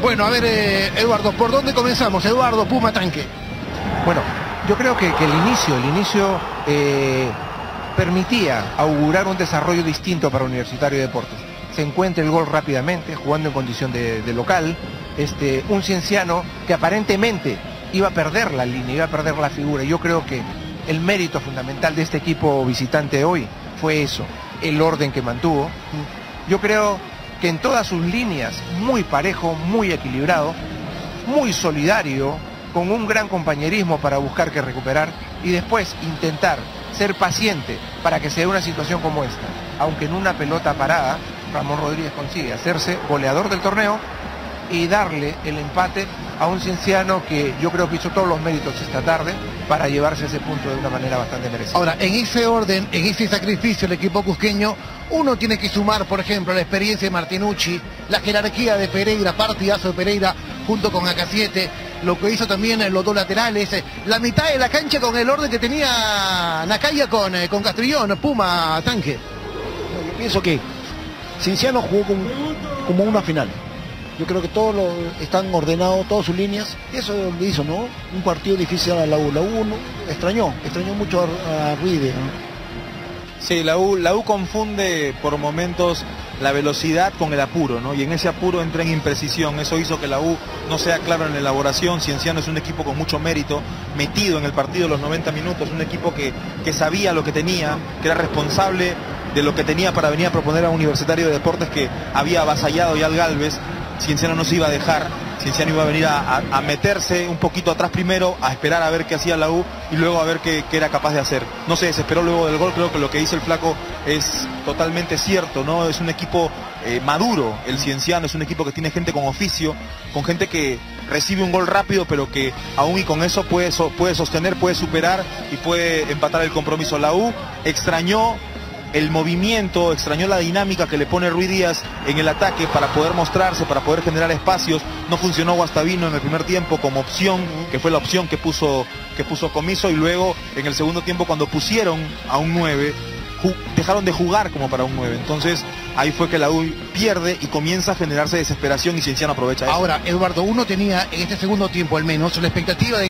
Bueno, a ver, Eduardo, ¿por dónde comenzamos? Eduardo, Puma, Tanque. Bueno, yo creo que el inicio permitía augurar un desarrollo distinto para Universitario de Deportes. Se encuentra el gol rápidamente, jugando en condición de local. Un Cienciano que aparentemente iba a perder la línea, iba a perder la figura. Yo creo que el mérito fundamental de este equipo visitante hoy fue eso, el orden que mantuvo. Yo creo que en todas sus líneas, muy parejo, muy equilibrado, muy solidario, con un gran compañerismo para buscar que recuperar y después intentar ser paciente para que se dé una situación como esta. Aunque en una pelota parada, Ramón Rodríguez consigue hacerse goleador del torneo y darle el empate a un Cienciano que yo creo que hizo todos los méritos esta tarde para llevarse ese punto de una manera bastante merecida. Ahora, en ese orden, en ese sacrificio, el equipo cusqueño, uno tiene que sumar, por ejemplo, la experiencia de Martinucci, la jerarquía de Pereira, partidazo de Pereira junto con AK7, lo que hizo también en los dos laterales, la mitad de la cancha con el orden que tenía Nacaya con Castrillón, Puma, Tanque. Yo pienso que Cienciano jugó como una final. Yo creo que todos están ordenados, todas sus líneas, y eso es lo que hizo, ¿no? Un partido difícil a la U. La U extrañó mucho a Ruide, ¿no? Sí, la U confunde por momentos la velocidad con el apuro, ¿no? Y en ese apuro entra en imprecisión. Eso hizo que la U no sea claro en la elaboración. Cienciano es un equipo con mucho mérito, metido en el partido los 90 minutos, un equipo que sabía lo que tenía, que era responsable de lo que tenía para venir a proponer a Universitario de Deportes, que había avasallado ya al Galvez. Cienciano no se iba a dejar, Cienciano iba a venir a meterse un poquito atrás primero, a esperar a ver qué hacía la U y luego a ver qué era capaz de hacer. No se desesperó luego del gol. Creo que lo que dice el Flaco es totalmente cierto, ¿no? Es un equipo maduro, el Cienciano, es un equipo que tiene gente con oficio, con gente que recibe un gol rápido, pero que aún y con eso puede sostener, puede superar y puede empatar el compromiso. La U extrañó el movimiento, extrañó la dinámica que le pone Ruiz Díaz en el ataque para poder mostrarse, para poder generar espacios. No funcionó Guastavino en el primer tiempo como opción, que fue la opción que puso Comiso, y luego en el segundo tiempo, cuando pusieron a un 9, dejaron de jugar como para un 9. Entonces ahí fue que la U pierde y comienza a generarse desesperación y Cienciano aprovecha eso. Ahora, Eduardo, uno tenía en este segundo tiempo al menos la expectativa de